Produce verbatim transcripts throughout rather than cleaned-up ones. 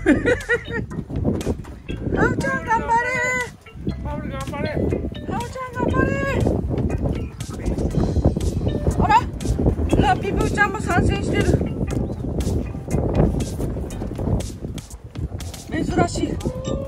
ハウちゃん頑張れ。 ハウル頑張れ。 ハウちゃん頑張れ。あら、ラッピーブーちゃんも参戦してる。珍しい。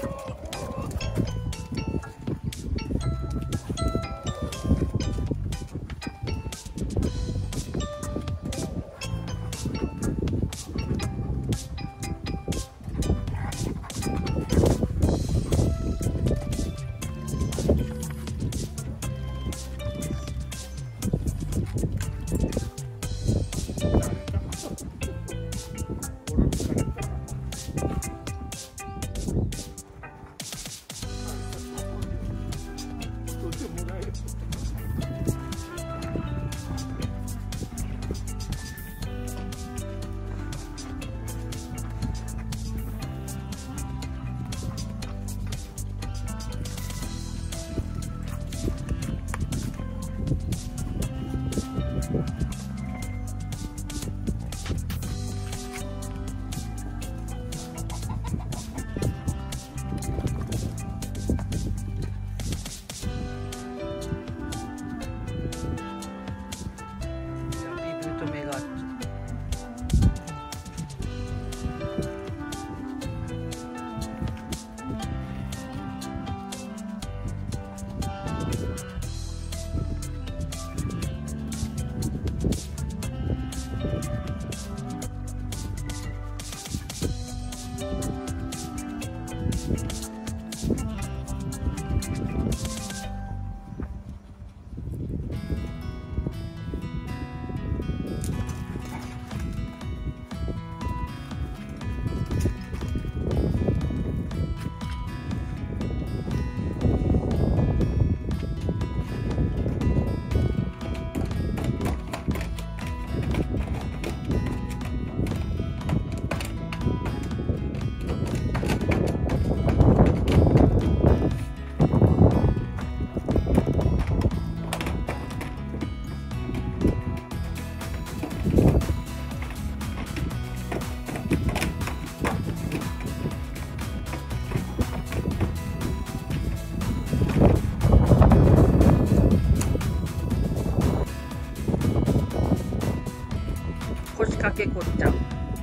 腰掛けこっちゃん。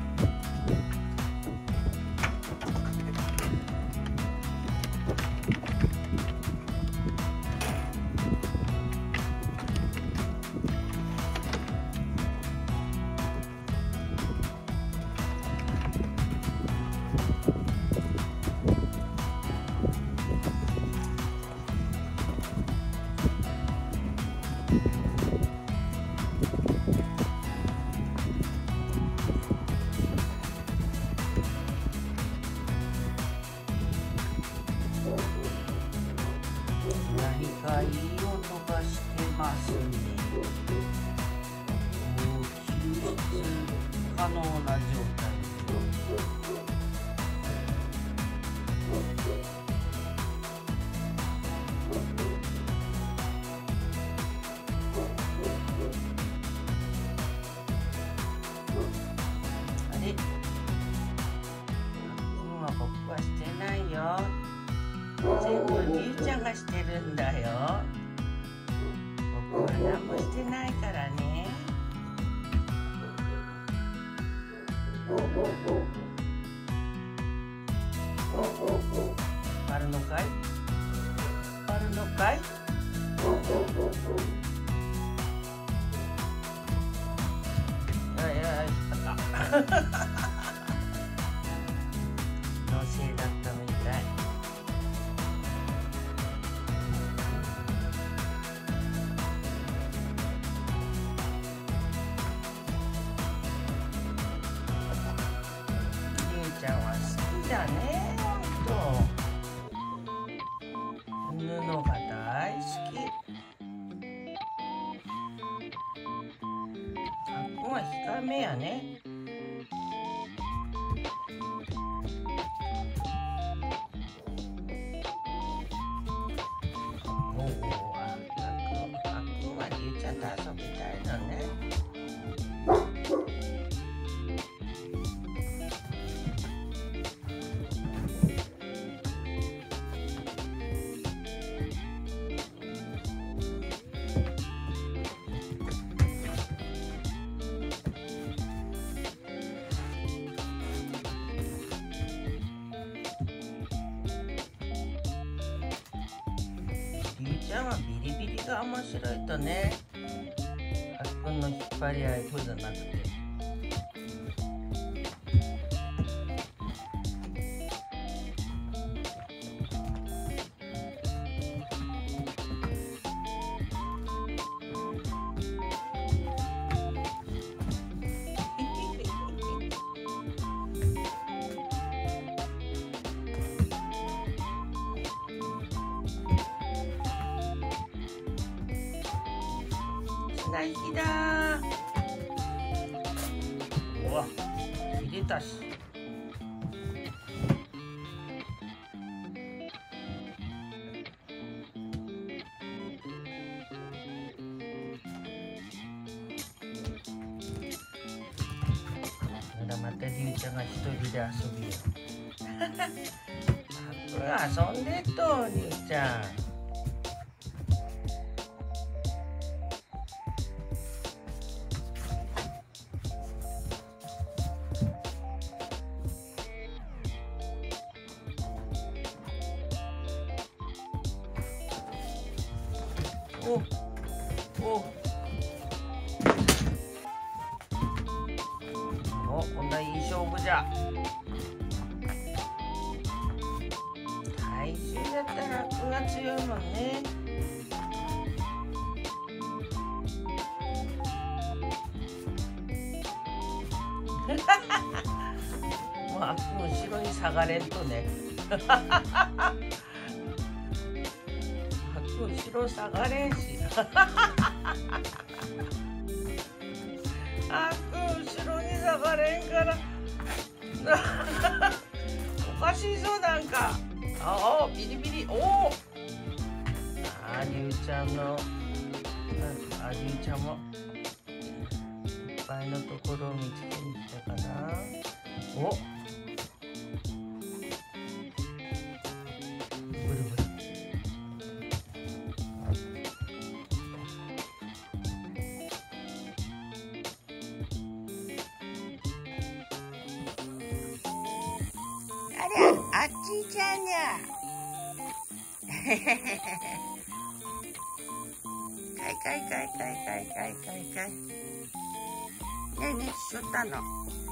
何かいい音がしてますね。もう救出可能な状態。あれ？今僕はしてないよ。全部りゅうちゃんがしてるんだよ。僕は何もしてないからね。あるのかい？あるのかい？いやいや、引っ張った。のせいだったみたい。ちゃんは好きだね、ほんと。布が大好き。あっこは控えめやね。おお、あっくん、あっくんはりゅうちゃんと遊びたいのね。 ちゃんはビリビリが面白いとね。あっくんの引っ張り合い、そうじゃなくて。綱引きだー。うわ、切れたし。まだまたりゅうちゃんが一人で遊びよ。あっくん遊んでっと、りゅうちゃん。おおお、こんないい勝負じゃ。体重だったらあっくんが強いもんね。もうあっくん後ろに下がれんとね。後ろ下がれんし。あっくん後ろに下がれんから。おかしいぞなんか。ああビリビリ。おお。あありゅうちゃんの。ありゅうちゃんも。いっぱいのところを見つけに来たかな。お。あっちちゃんにゃ。かいかいかいかいかいかいかいかい。ねえねえしょったの。か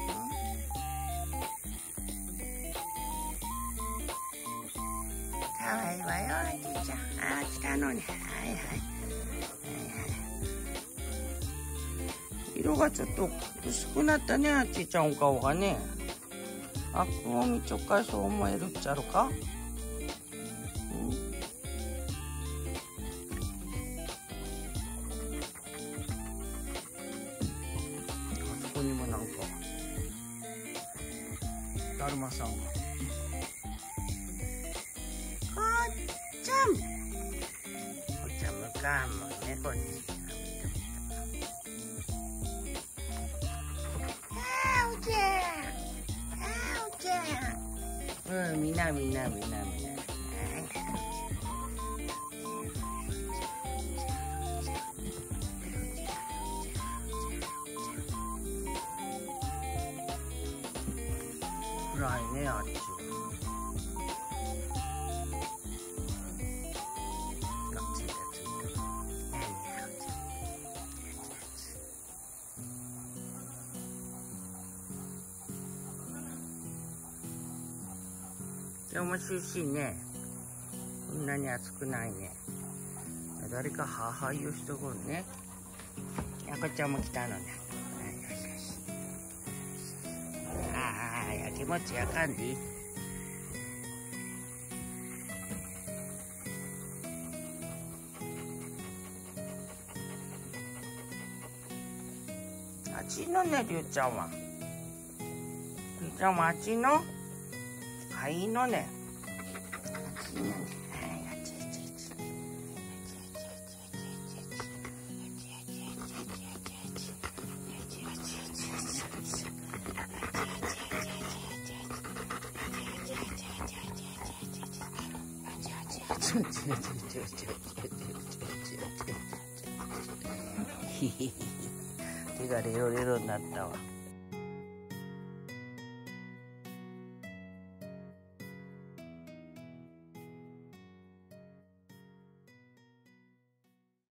わいいわよあっちちゃん。あー来たのに。はいはい。はいはい。色がちょっと薄くなったねあっちちゃんお顔がね。あっくんを見ちょっかいそう思えるっちゃろか。うん、あそこにもなんかだるまさんが。こっちゃん。こっちゃんむかんもんねこっち。あーおちゃん。うん、みなみなみなみな。暗いね、あっちは。あ、ついたついた。今日も涼しいね。こんなに暑くないね。誰かはは言う人がね。やこちゃんも来たのね。ああ、やきもちやかんでいい。あっちのね、りゅうちゃんは。りゅうちゃんもあっちの。はい、いいのね。手がレロレロになったわ。